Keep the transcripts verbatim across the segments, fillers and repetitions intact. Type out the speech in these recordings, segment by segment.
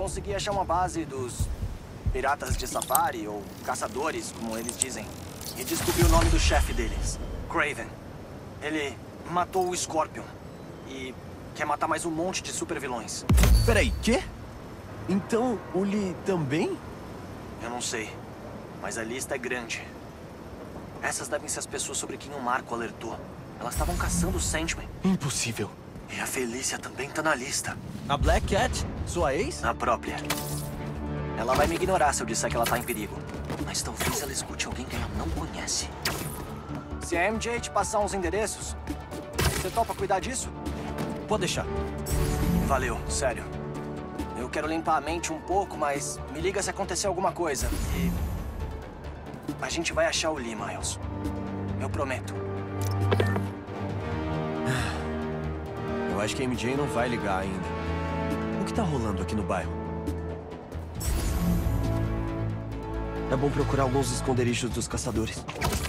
consegui achar uma base dos piratas de safari, ou caçadores, como eles dizem. E descobri o nome do chefe deles, Kraven. Ele matou o Scorpion e quer matar mais um monte de supervilões. Peraí, quê? Então, o Lee também? Eu não sei, mas a lista é grande. Essas devem ser as pessoas sobre quem o Marco alertou. Elas estavam caçando o Sandman. Impossível. E a Felícia também tá na lista. A Black Cat? Sua ex? A própria. Ela vai me ignorar se eu disser que ela tá em perigo. Mas talvez ela escute alguém que ela não conhece. Se a M J te passar uns endereços, você topa cuidar disso? Pode deixar. Valeu, sério. Eu quero limpar a mente um pouco, mas me liga se acontecer alguma coisa. E... a gente vai achar o Lee, Miles. Eu prometo. Eu acho que a M J não vai ligar ainda. O que tá rolando aqui no bairro? É bom procurar alguns esconderijos dos caçadores.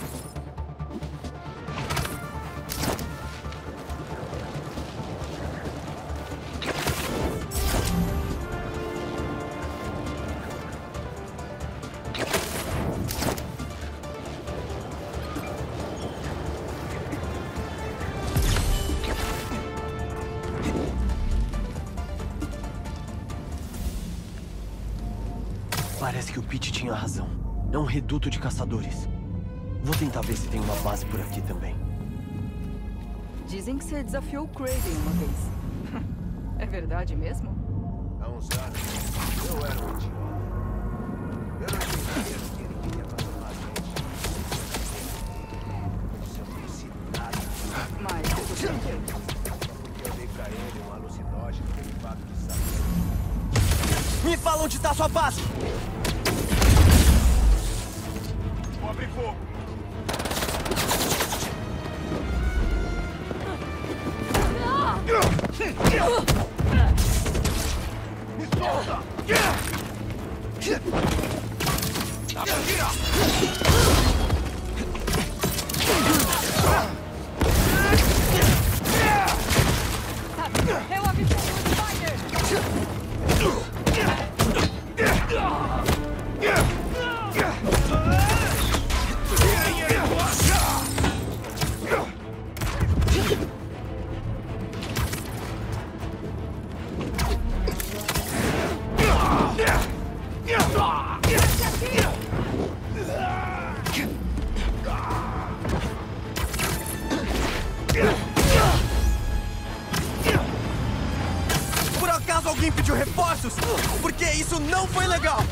Parece que o Pete tinha razão. É um reduto de caçadores. Vou tentar ver se tem uma base por aqui também. Dizem que você desafiou o Kraven uma vez. É verdade mesmo? Há uns anos, eu era um idiota. Eu não entendia o que ele queria transformar a gente. Eu não conheci nada. Mas eu tô entendendo. Porque eu dei pra ele um alucinógeno derivado de sangue. Me fala onde tá sua base! Vou abrir fogo! Me solta! Dá pra tirar! Eu avisei o Spider! Por acaso alguém pediu reforços? Porque isso não foi legal!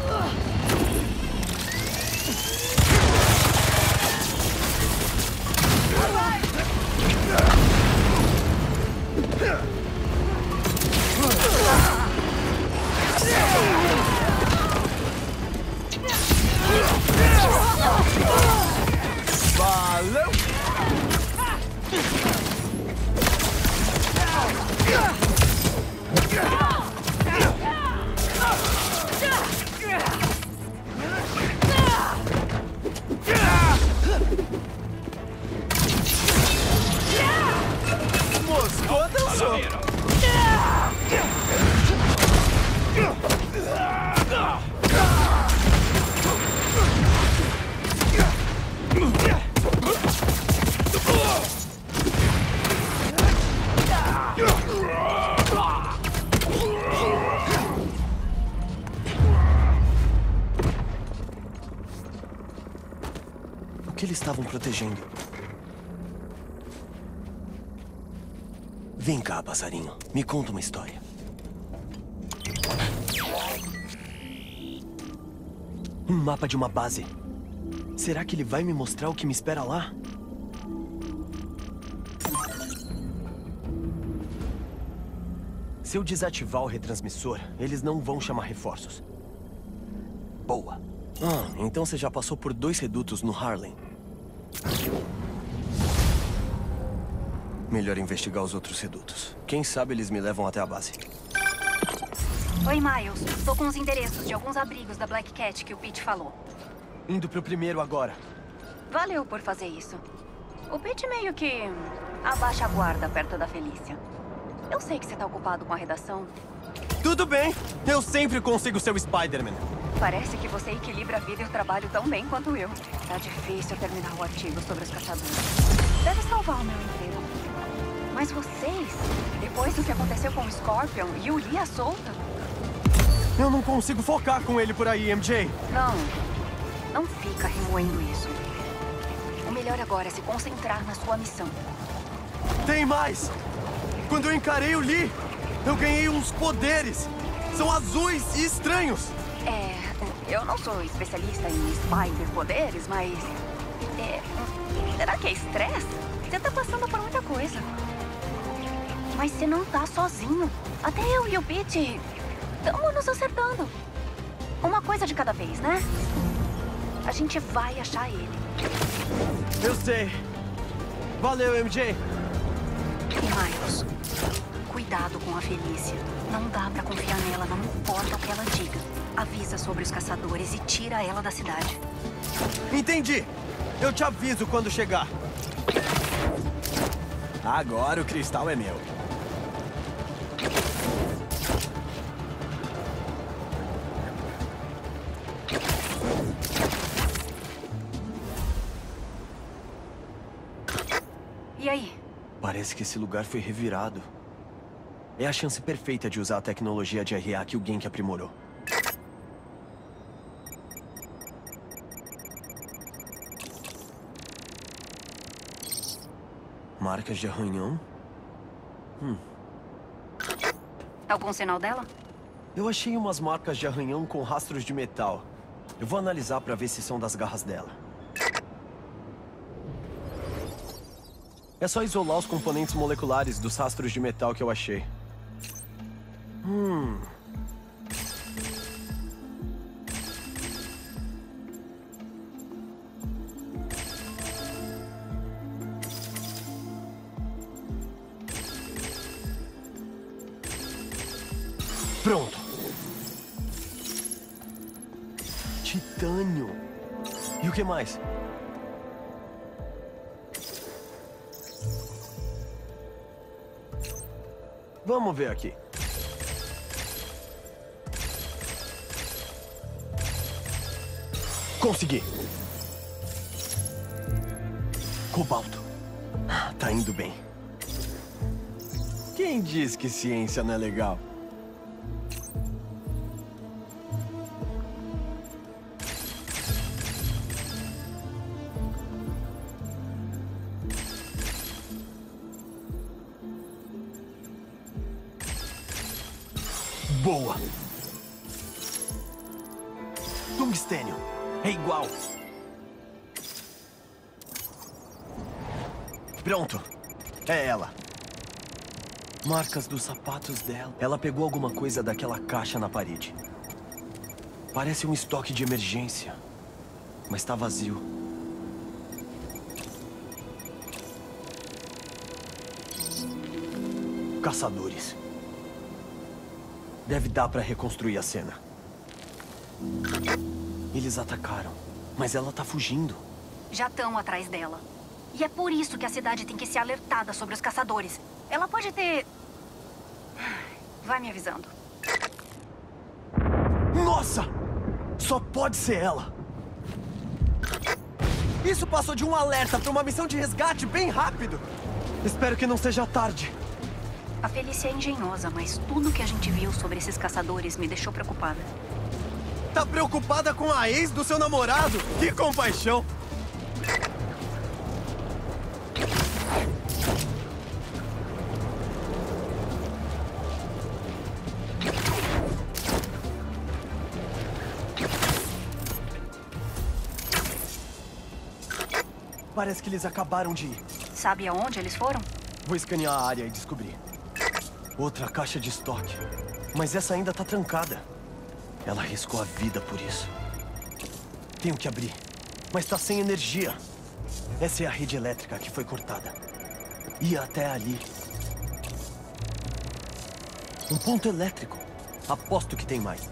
Valeu! Moscou dançou! O que eles estavam protegendo? Vem cá, passarinho. Me conta uma história. Um mapa de uma base. Será que ele vai me mostrar o que me espera lá? Se eu desativar o retransmissor, eles não vão chamar reforços. Boa. Ah, então você já passou por dois redutos no Harlem. Melhor investigar os outros redutos. Quem sabe eles me levam até a base. Oi, Miles. Tô com os endereços de alguns abrigos da Black Cat que o Pete falou. Indo pro primeiro agora. Valeu por fazer isso. O Pete meio que abaixa a guarda perto da Felícia. Eu sei que você tá ocupado com a redação. Tudo bem. Eu sempre consigo ser o Spider-Man. Parece que você equilibra a vida e o trabalho tão bem quanto eu. Tá difícil terminar o artigo sobre os caçadores. Deve salvar o meu emprego. Mas vocês, depois do que aconteceu com o Scorpion e o Lee à solta... Eu não consigo focar com ele por aí, M J. Não, não fica remoendo isso. O melhor agora é se concentrar na sua missão. Tem mais! Quando eu encarei o Lee, eu ganhei uns poderes. São azuis e estranhos. É, eu não sou especialista em spider-poderes, mas... É, será que é estresse? Você tá passando por muita coisa. Mas você não tá sozinho. Até eu e o Pete estamos nos acertando. Uma coisa de cada vez, né? A gente vai achar ele. Eu sei. Valeu, M J. E Miles, cuidado com a Felícia. Não dá pra confiar nela, não importa o que ela diga. Avisa sobre os caçadores e tira ela da cidade. Entendi. Eu te aviso quando chegar. Agora o cristal é meu. E aí? Parece que esse lugar foi revirado. É a chance perfeita de usar a tecnologia de R A que o Genk aprimorou. Marcas de arranhão? Hum. Algum sinal dela? Eu achei umas marcas de arranhão com rastros de metal. Eu vou analisar pra ver se são das garras dela. É só isolar os componentes moleculares dos rastros de metal que eu achei. Hum... Pronto. Titânio. E o que mais? Vamos ver aqui. Consegui. Cobalto. Tá indo bem. Quem diz que ciência não é legal? Boa. Tungstênio. É igual. Pronto. É ela. Marcas dos sapatos dela. Ela pegou alguma coisa daquela caixa na parede. Parece um estoque de emergência. Mas tá vazio. Caçadores. Deve dar pra reconstruir a cena. Eles atacaram, mas ela tá fugindo. Já estão atrás dela. E é por isso que a cidade tem que ser alertada sobre os caçadores. Ela pode ter... Vai me avisando. Nossa! Só pode ser ela. Isso passou de um alerta pra uma missão de resgate bem rápido. Espero que não seja tarde. A Felícia é engenhosa, mas tudo que a gente viu sobre esses caçadores me deixou preocupada. Tá preocupada com a ex do seu namorado? Que compaixão! Parece que eles acabaram de ir. Sabe aonde eles foram? Vou escanear a área e descobrir. Outra caixa de estoque. Mas essa ainda tá trancada. Ela arriscou a vida por isso. Tenho que abrir. Mas tá sem energia. Essa é a rede elétrica que foi cortada. Ia até ali. Um ponto elétrico. Aposto que tem mais.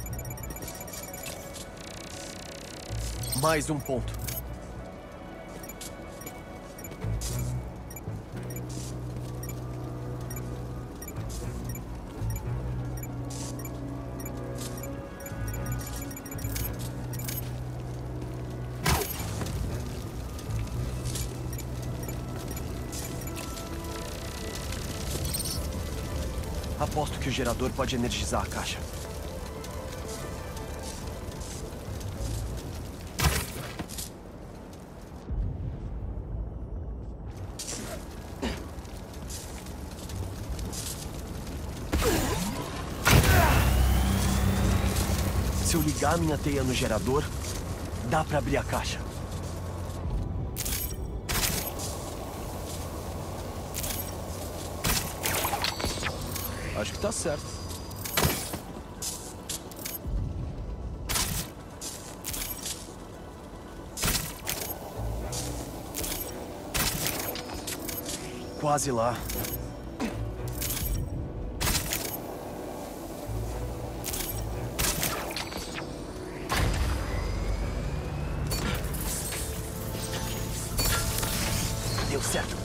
Mais um ponto. Aposto que o gerador pode energizar a caixa. Se eu ligar a minha teia no gerador, dá pra abrir a caixa. Acho que tá certo. Quase lá. Deu certo.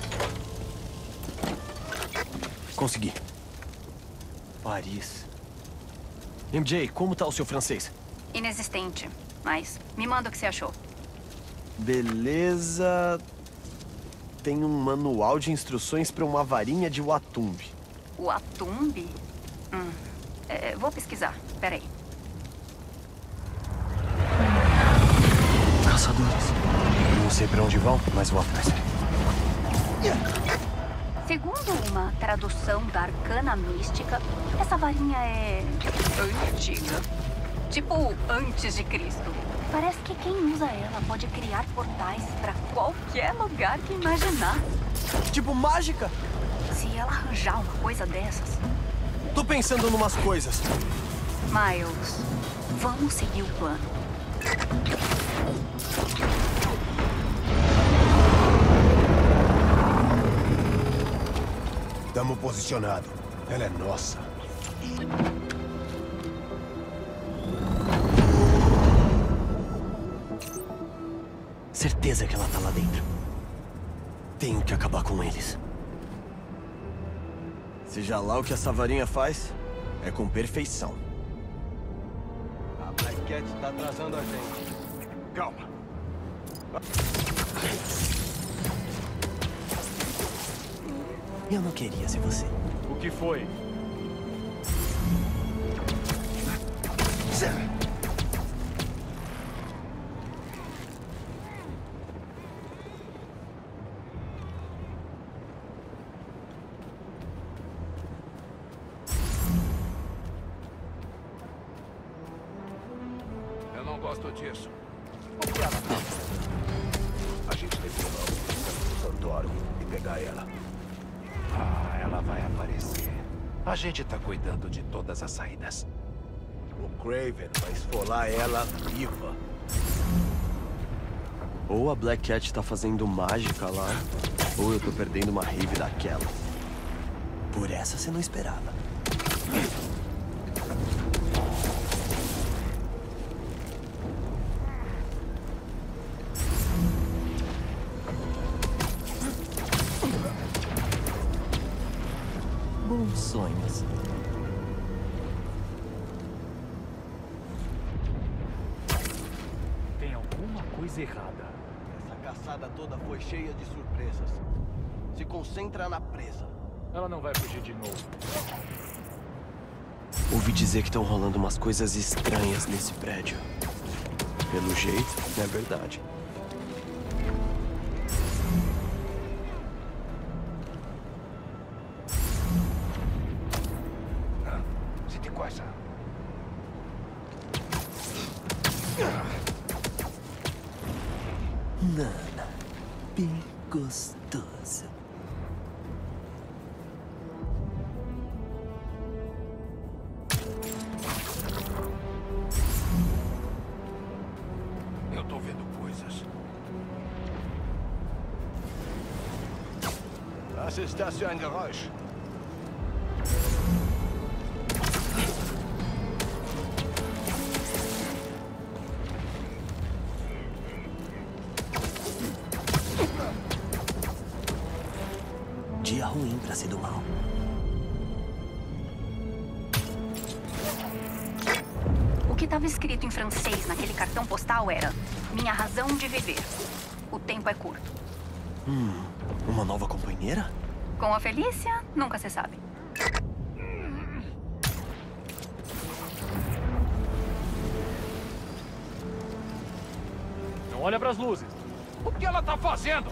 Consegui. Paris. M J, como tá o seu francês? Inexistente. Mas me manda o que você achou. Beleza. Tem um manual de instruções para uma varinha de Watumbi. Watumbi? Hum. É, vou pesquisar. Peraí. Caçadores. Não sei para onde vão, mas vou atrás. Segundo uma tradução da Arcana Mística, essa varinha é antiga. Tipo, antes de Cristo. Parece que quem usa ela pode criar portais pra qualquer lugar que imaginar. Tipo mágica? Se ela arranjar uma coisa dessas... Tô pensando numas coisas. Miles, vamos seguir o plano. Estamos posicionados. Ela é nossa. Certeza que ela tá lá dentro. Tenho que acabar com eles. Seja lá o que essa varinha faz, é com perfeição. A Black Cat tá atrasando a gente. Calma. Eu não queria ser você. O que foi? Eu não gosto disso. O que ela tá? A gente deve ir ao Santoro e pegar ela. Ah, ela vai aparecer. A gente tá cuidando de todas as saídas. O Kraven vai esfolar ela viva. Ou a Black Cat tá fazendo mágica lá, ou eu tô perdendo uma rave daquela. Por essa você não esperava. Bons sonhos. Tem alguma coisa errada. Essa caçada toda foi cheia de surpresas. Se concentra na presa. Ela não vai fugir de novo. Ouvi dizer que estão rolando umas coisas estranhas nesse prédio. Pelo jeito, é verdade. Sente coisa. Nana, bem gostoso. Eu tô vendo coisas. Was ist das für ein Geräusch? Dia ruim pra ser do mal. O que estava escrito em francês naquele cartão postal era: minha razão de viver. O tempo é curto. Hum, uma nova companheira? Com a Felícia, nunca se sabe. Não olha pras luzes. O que ela tá fazendo?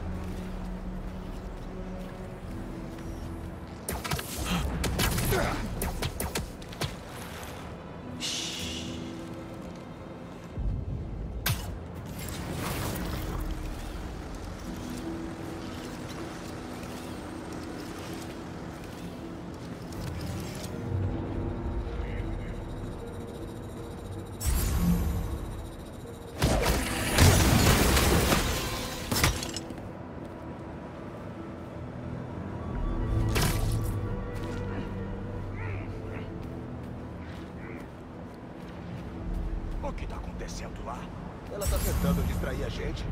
O que tá acontecendo lá? Ela tá tentando distrair a gente.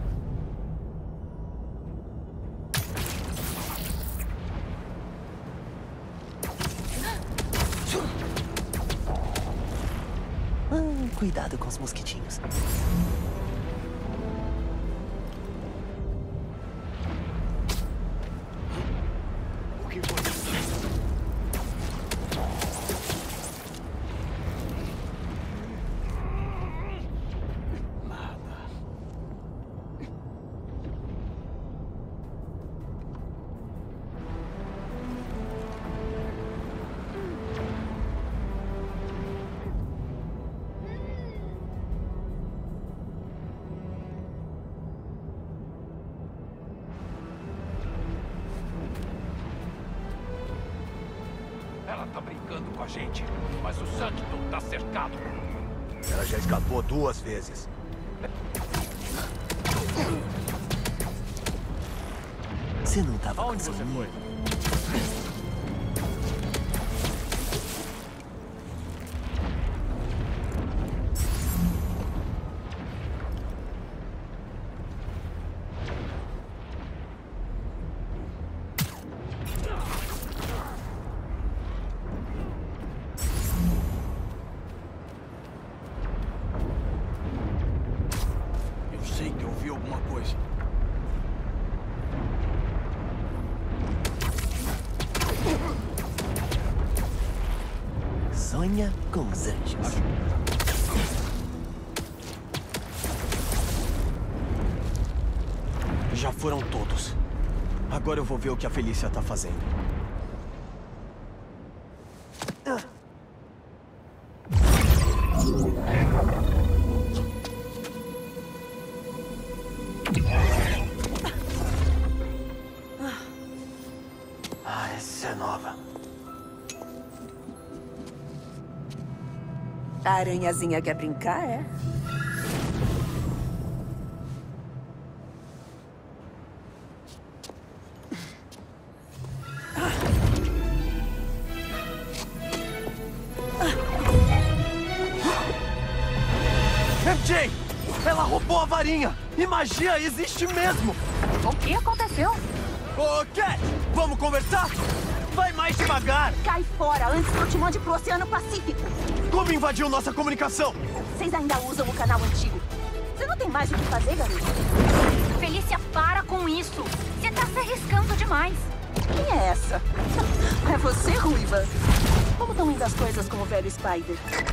Ah, cuidado com os mosquitinhos. O que foi isso? Ela tá brincando com a gente, mas o Sanctum tá cercado. Ela já escapou duas vezes. Você não tava Aonde com você soninho? foi? Eu sei que eu vi alguma coisa. Sonha com os anjos. Já foram todos. Agora eu vou ver o que a Felícia tá fazendo. Ah, essa é nova. A aranhazinha quer brincar, é? M J! Ela roubou a varinha! E magia existe mesmo! O que aconteceu? Ô, Cat! Vamos conversar? Vai mais devagar! Cai fora antes que eu te mande pro Oceano Pacífico. Como invadiu nossa comunicação? Vocês ainda usam o canal antigo. Você não tem mais o que fazer, garoto? Felícia, para com isso. Você tá se arriscando demais. Quem é essa? É você, Ruiva? Como estão indo as coisas com o velho Spider?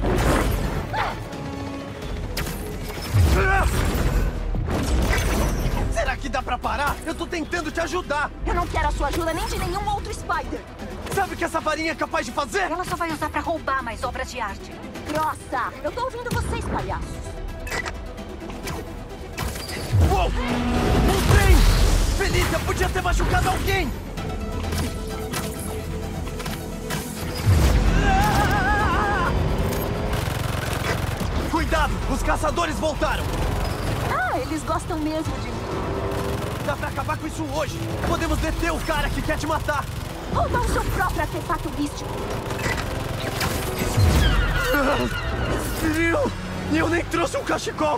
Será que dá pra parar? Eu tô tentando te ajudar! Eu não quero a sua ajuda nem de nenhum outro Spider. Sabe o que essa varinha é capaz de fazer? Ela só vai usar pra roubar mais obras de arte. Grossa! Eu tô ouvindo vocês, palhaços. Uou! Um trem! Felícia podia ter machucado alguém! Ah! Cuidado! Os caçadores voltaram! Ah, eles gostam mesmo de mim. Dá pra acabar com isso hoje! Podemos deter o cara que quer te matar! Rouba o seu próprio artefato místico. Ah, frio! E eu nem trouxe um cachecol!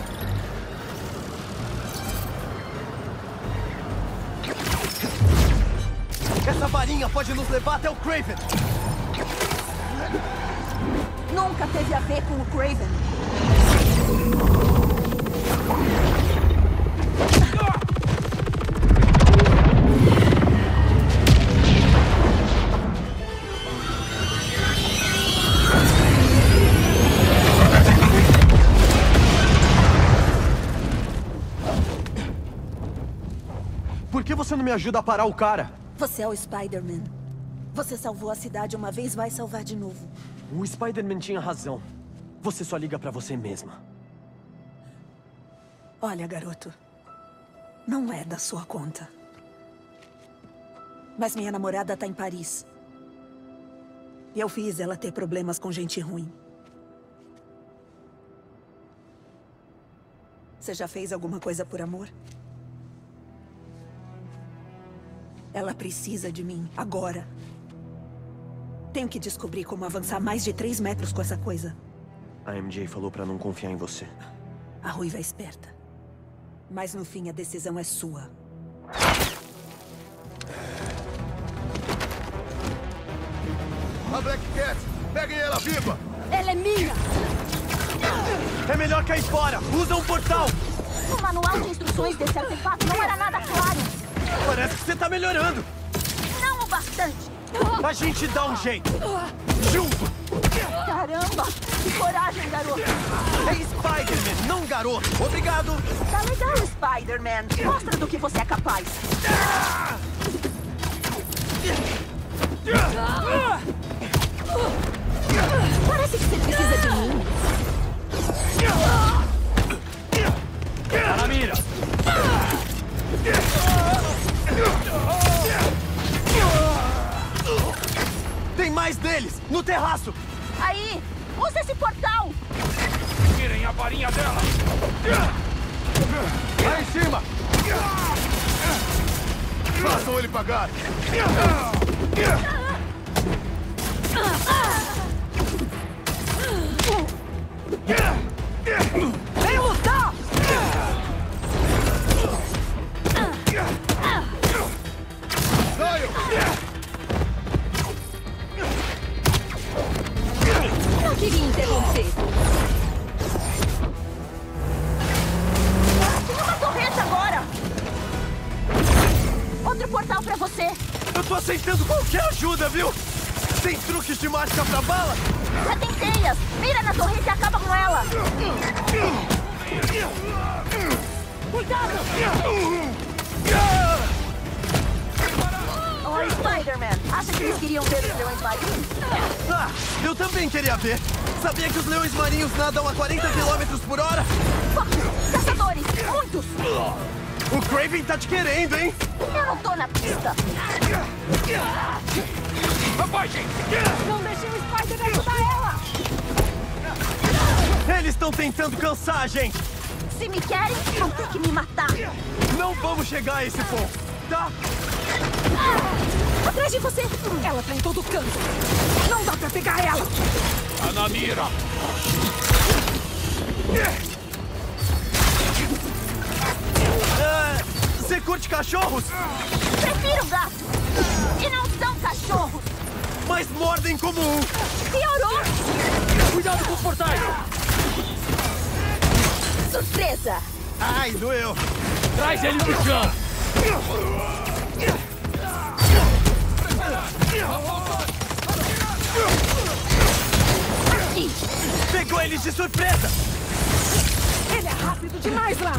Essa varinha pode nos levar até o Kraven! Nunca teve a ver com o Kraven. Por que você não me ajuda a parar o cara? Você é o Spider-Man. Você salvou a cidade uma vez, vai salvar de novo. O Spider-Man tinha razão. Você só liga pra você mesma. Olha, garoto. Não é da sua conta. Mas minha namorada tá em Paris. E eu fiz ela ter problemas com gente ruim. Você já fez alguma coisa por amor? Ela precisa de mim, agora. Tenho que descobrir como avançar mais de três metros com essa coisa. A M J falou pra não confiar em você. A Ruiva é esperta. Mas no fim a decisão é sua. A Black Cat! Peguem ela viva! Ela é minha! É melhor cair fora! Usa um portal! O manual de instruções desse artefato não era nada claro. Parece que você tá melhorando! Não o bastante! A gente dá um jeito! Junto! Caramba! Que coragem, garoto! É Spider-Man, não garoto! Obrigado! Tá legal, Spider-Man. Mostra do que você é capaz. Parece que você precisa de mim. Tá na mira! Tem mais deles! No terraço! Aí! Usa esse portal! Tirem a varinha dela! Lá em cima! Façam ele pagar! Vem lutar! Não queria interromper. Tem uma torreta agora! Outro portal pra você! Eu tô aceitando qualquer ajuda, viu? Tem truques de mágica pra bala? Já tem teias! Mira na torreta e acaba com ela! Cuidado! Oi, Spider-Man! Acha que eles queriam ver os leões marinhos? Ah, eu também queria ver. Sabia que os leões marinhos nadam a quarenta quilômetros por hora? Caçadores! Muitos! O Kraven tá te querendo, hein? Eu não tô na pista! Rapaz, gente! Não deixem o Spider ajudar ela! Eles estão tentando cansar a gente. Se me querem, vão ter que me matar! Não vamos chegar a esse ponto, tá? Atrás de você! Ela tá em todo canto! Não dá pra pegar ela! Tá na mira! É, você curte cachorros? Prefiro gatos! E não são cachorros! Mas mordem como um. Piorou! Cuidado com os portais! Surpresa! Ai, doeu! Traz ele pro chão! Aqui! Pegou eles de surpresa! Ele é rápido demais lá!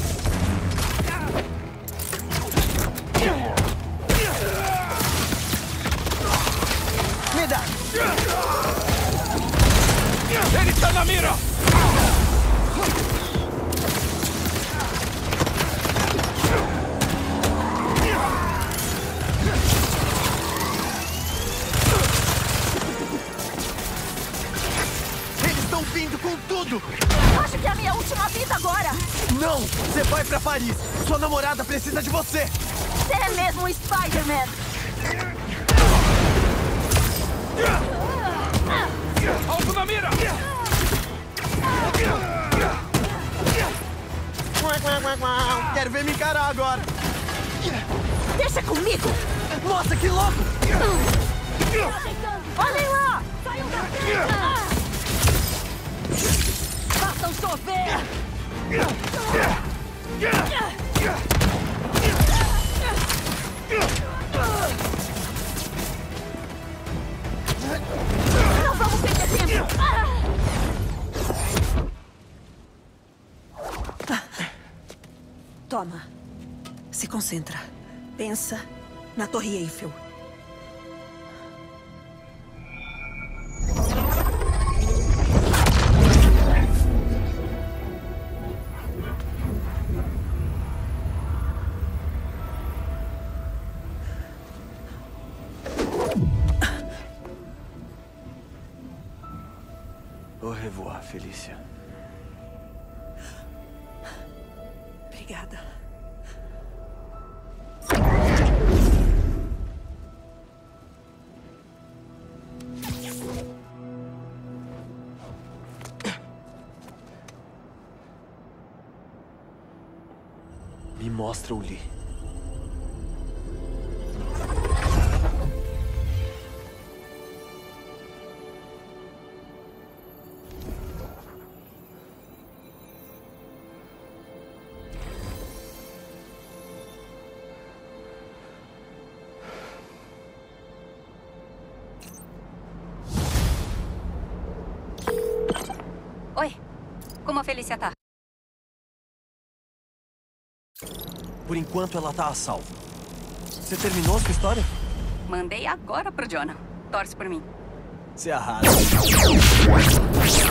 Me dá! Ele tá na mira! Eles estão vindo com tudo! Acho que é a minha última vida agora! Não! Você vai pra Paris! Sua namorada precisa de você! Você é mesmo o Spider-Man! Alto na mira! Quero ver me encarar agora! Deixa comigo! Nossa, que louco! Olhem lá! Saiam daqui! Façam chover! Não vamos perder tempo! Toma. Se concentra. Pensa na Torre Eiffel. Au revoir, Felícia. Obrigada. Me mostra o Lee. Oi, como a Felícia tá? Por enquanto, ela tá a salvo. Você terminou sua história? Mandei agora pro Jonah. Torce por mim. Você arrasa.